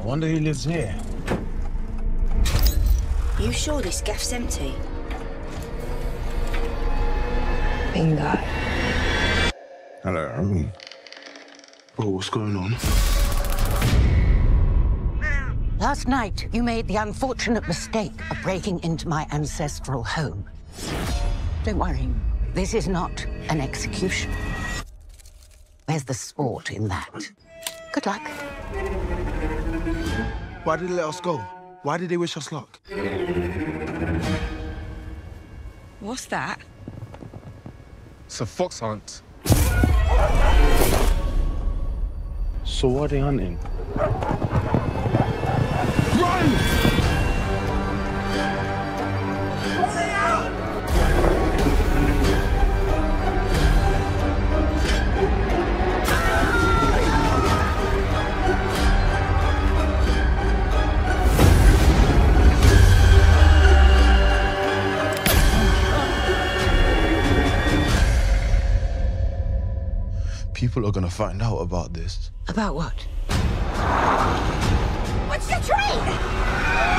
wonder who lives here. You sure this gaff's empty? Bingo. Hello. Oh, what's going on? Last night, you made the unfortunate mistake of breaking into my ancestral home. Don't worry, this is not an execution. Where's the sport in that? Good luck. Why did they let us go? Why did they wish us luck? What's that? It's a fox hunt. So what are they hunting? People are gonna find out about this. About what? What's the trade?